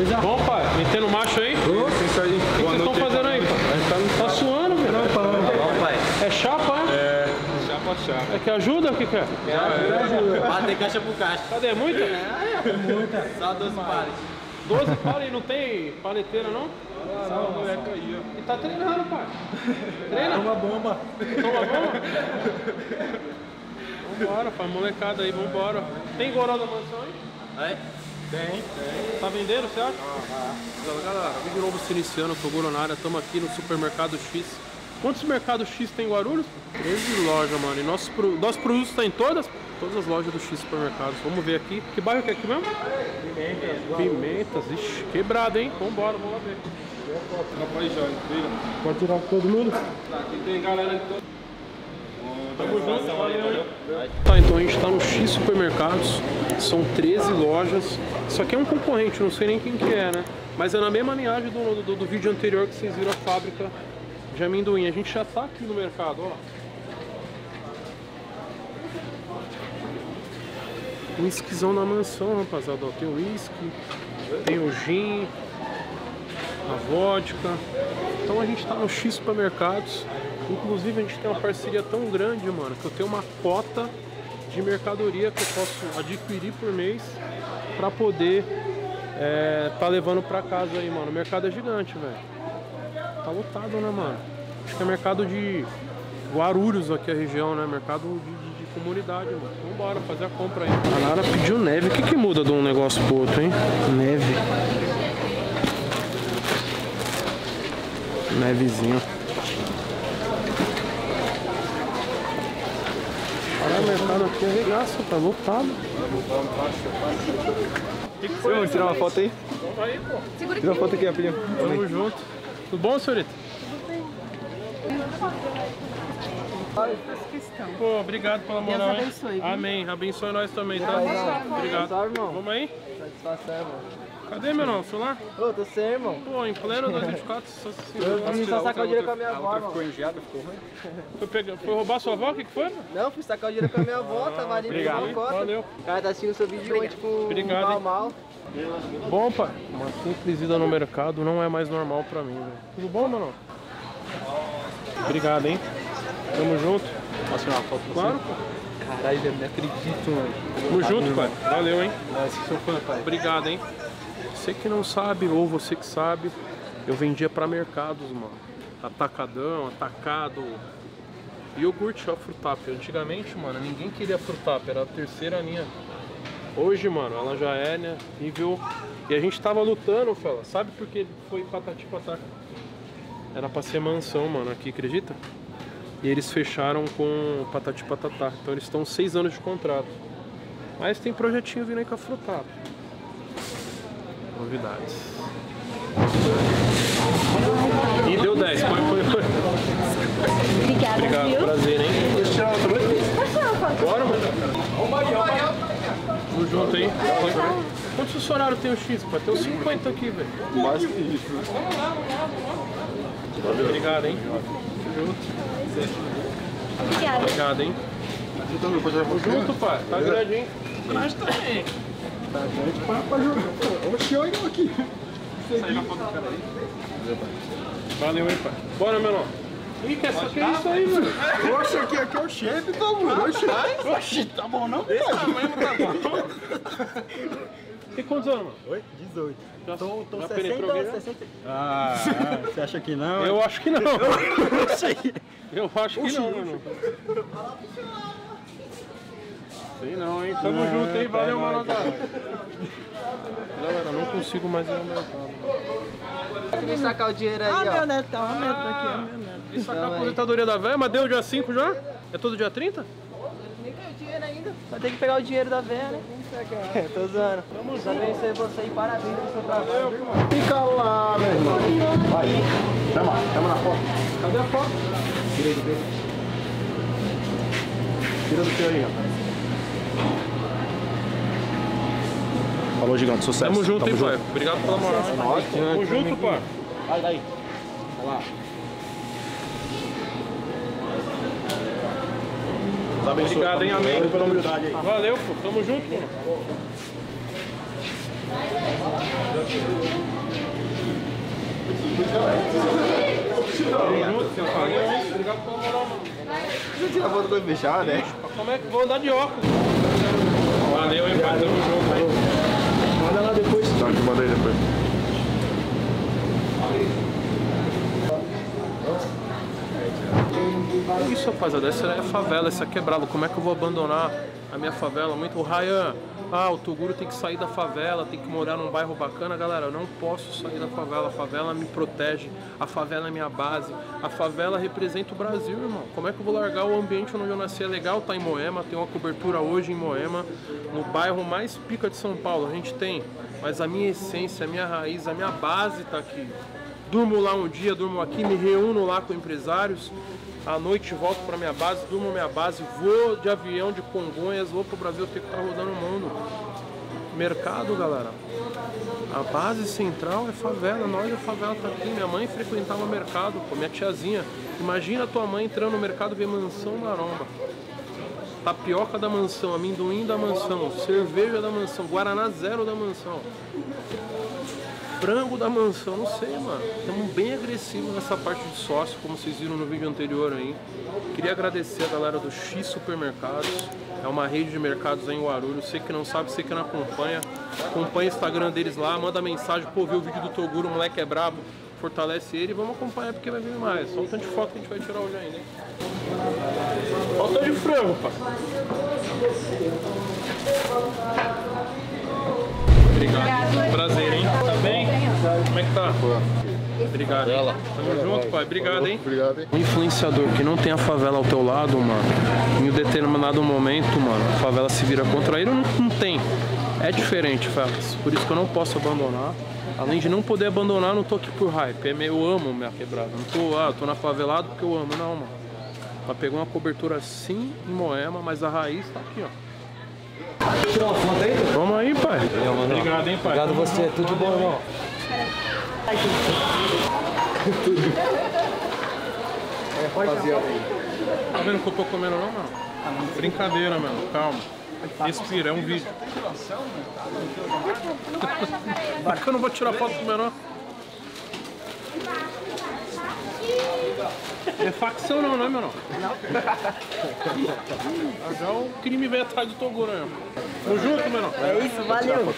Beleza? Bom, pai, metendo macho aí? O que vocês estão fazendo aí, pai? Tá suando, velho. Bom, pai. É chapa, é? Chapa. É que ajuda ou que quer? Bater caixa por caixa. Cadê? Muita? Muita. Só 12 pares. 12 pares e não tem paleteira, não? Só o moleque aí, ó. E tá treinando, pai. Treina? Uma bomba. Toma bomba? Vambora, pai. Molecada aí, vambora. Tem goró da mansão aí? Aí? Tem. Tá vendendo, você acha? Galera, vídeo novo se iniciando, eu sou o Goronara, estamos aqui no Supermercado X. Quantos mercados X tem em Guarulhos? 13 lojas, mano. E nossos produtos estão em todas as lojas do X Supermercados. Vamos ver aqui. Que bairro que é aqui mesmo? Pimentas. Ixi, quebrado, hein? Vambora, vamos lá ver. Pode tirar com todo mundo? Aqui tem galera de todo. Tamo junto, valeu. Tá, então a gente tá no X Supermercados. São 13 lojas. Isso aqui é um concorrente, não sei nem quem que é, né? Mas é na mesma linhagem do vídeo anterior que vocês viram a fábrica de amendoim. A gente já tá aqui no mercado, ó. Whiskyzão na mansão, rapaziada. Ó, tem o whisky, tem o gin, a vodka. Então a gente tá no X Supermercados. Inclusive a gente tem uma parceria tão grande, mano, que eu tenho uma cota de mercadoria que eu posso adquirir por mês pra poder tá levando pra casa aí, mano. O mercado é gigante, velho. Tá lotado, né, mano? Acho que é mercado de Guarulhos aqui a região, né? Mercado de comunidade, mano. Vambora fazer a compra aí. A Nara pediu neve. O que que muda de um negócio pro outro, hein? Neve. Nevezinho. Caralho, o mercado aqui é regaço, tá lotado. Vamos tirar uma foto aí? Vamos aí, pô. Tira uma foto aqui, rapidinho. Tamo junto. Tudo bom, senhorita? Pô, obrigado pela moral, hein? Amém. Abençoe nós também, tá? Obrigado. Vamos aí? Satisfação, irmão. Cadê, meu irmão? Celular? Ô, tô sem, irmão. Pô, em pleno 2024, Eu fui só sacar o dinheiro com a minha avó, irmão. Ficou enviado, ficou ruim. Foi roubar sua avó? O que que foi, mano? Não, fui sacar o dinheiro com a minha avó, tava ali Obrigado. no cota. Valeu. O cara tá assistindo o seu vídeo hoje, tipo, Obrigado, hein? mal. Bom, pai. Uma simples ida no mercado não é mais normal pra mim, velho. Tudo bom, mano? Obrigado, hein? Tamo junto. Posso tirar uma foto com Claro, você? pô. Caralho, velho, não acredito, mano. Tamo junto, pai. Valeu, hein? Nossa, sou fã, pai. Obrigado, hein? Você que não sabe, ou você que sabe, eu vendia pra mercados, mano. Atacadão, atacado. Iogurte, ó, Frutap. Antigamente, mano, ninguém queria Frutap, era a terceira linha. Hoje, mano, ela já é, né, nível... E a gente tava lutando, fela. Sabe por que foi Patati Patata? Era pra ser mansão, mano, aqui, acredita? E eles fecharam com Patati Patatá. Então eles estão 6 anos de contrato. Mas tem projetinho vindo aí com a Frutap. Novidades. E deu 10. Foi. Obrigada, Obrigado, viu? prazer, hein? Bora, mano. Tamo junto, hein? Quantos funcionários tem o X, pai? Tem uns 50 aqui, velho. Mais que isso. Obrigado, hein? Tamo junto. Obrigada. Obrigado, hein? Tamo junto, pai. Tá grande, hein? Grande também. Tá grande pra jogar. Oxi, olha eu aqui. Valeu, hein, pai. Bora, menor. Ih, que é isso aí, mano? Oxi, aqui é o chefe, tá bom? Oxi, tá bom não? Esse tamanho não tá bom. Tem quantos anos, mano? Oi? 18. Já, Tô já 60, penetrou alguém, né? 60. Você acha que não? Eu acho que não. sei. Eu acho que não, mano. Sei não, hein? Tamo junto, hein? Valeu, mano. Galera, não consigo mais ir ao mercado. Vem sacar o dinheiro aí, Ó, ó. meu netão, ó, meu neto aqui, ó, meu neto. E sacar a aposentadoria da velha, mas deu dia 5 já? É todo dia 30? Nem ganhou dinheiro ainda. Vai ter que pegar o dinheiro da véia, né? Tô zoando. Só abençoe você e parabéns pelo seu trabalho. Fica lá, meu irmão. Vai. Chama na foto. Cadê a foto? Tira do teu aí, rapaz. Falou, gigante. Sucesso. Tamo junto, hein, pai? Obrigado pela moral. Tamo junto, pai. Vai daí. Vai lá. Obrigado, hein? Amém. Valeu pela humildade aí. Valeu, pô. Tamo junto, pô. Obrigado pela moral, mano. Você tira a foto com o fechado, né? Como é que vou andar de óculos? Valeu, hein, pai. Tamo junto, hein? Manda lá depois. Tá, te mandei depois. Isso, rapaziada, essa é a favela, essa é quebrada. Como é que eu vou abandonar a minha favela? Muito, o Ryan, o Toguro tem que sair da favela, tem que morar num bairro bacana. Galera, eu não posso sair da favela. A favela me protege, a favela é minha base, a favela representa o Brasil, irmão. Como é que eu vou largar o ambiente onde eu nasci? É legal estar em Moema, tem uma cobertura hoje em Moema, no bairro mais pica de São Paulo, a gente tem. Mas a minha essência, a minha raiz, a minha base tá aqui. Durmo lá um dia, durmo aqui, me reúno lá com empresários. À noite volto para minha base, durmo minha base, vou de avião de Congonhas, vou pro Brasil, ter que estar rodando o mundo. Mercado, galera. A base central é favela, nós a favela tá aqui. Minha mãe frequentava mercado, pô, minha tiazinha. Imagina a tua mãe entrando no mercado e ver mansão maromba. Tapioca da mansão, amendoim da mansão, cerveja da mansão, guaraná zero da mansão. Frango da mansão, não sei, mano. Estamos bem agressivos nessa parte de sócio, como vocês viram no vídeo anterior aí. Queria agradecer a galera do X Supermercados. É uma rede de mercados aí em Guarulhos. Você que não sabe, você que não acompanha, acompanha o Instagram deles lá, manda mensagem, pô, viu o vídeo do Toguro, o moleque é brabo, fortalece ele e vamos acompanhar porque vai vir mais. Só um tanto de foto que a gente vai tirar hoje ainda, hein? Olha o tanto de frango, pá. Obrigado. Prazer, hein? Tá bem? Como é que tá? Obrigado, hein? Tamo junto, pai. Obrigado, hein? Obrigado, hein? Um influenciador que não tem a favela ao teu lado, mano, em um determinado momento, mano, a favela se vira contra ele, não tem. É diferente, Felas. Por isso que eu não posso abandonar. Além de não poder abandonar, não tô aqui por hype. Eu amo minha quebrada. Não tô, tô na favelado porque eu amo, não, mano. Ela pegou uma cobertura assim em Moema, mas a raiz tá aqui, ó. Tirar uma foto aí? Vamos aí, pai. Obrigado, hein, pai. Obrigado a você. Tudo de bom, irmão. Rapaziada aí. Tá vendo que eu tô comendo não, mano? Brincadeira, mano. Calma. Respira, é um vídeo. Por que eu não vou tirar foto do menor? É facção não, né, menor? Não. Já o crime veio atrás do Toguro, né? Tamo junto, menor. É isso, valeu.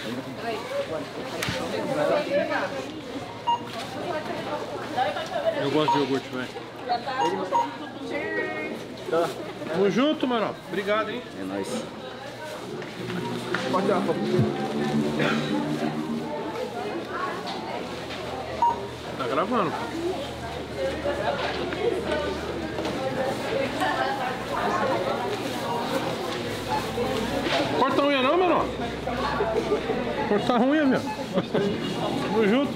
Eu gosto de iogurte, velho. Tamo junto, menor. Obrigado, hein? É nóis. Pode tirar a foto. Tá gravando. Corta a unha não, menor? Corta a unha, meu. Tamo junto.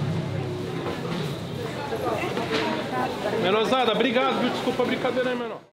Menorzada, obrigado, viu? Desculpa a brincadeira aí, menor.